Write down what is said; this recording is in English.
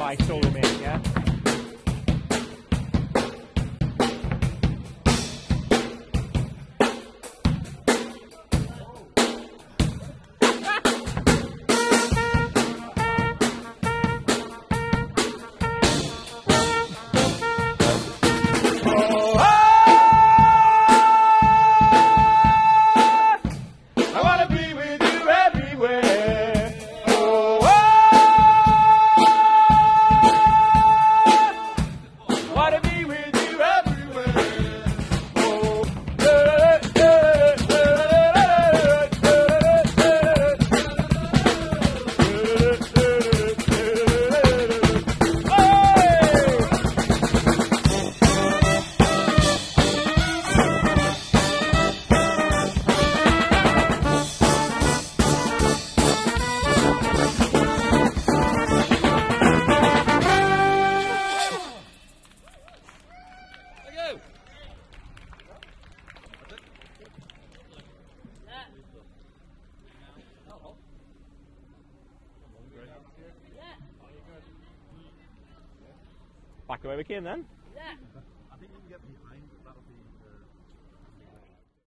by solo mate, yeah? Back the way we came then? Yeah. I think you can get behind.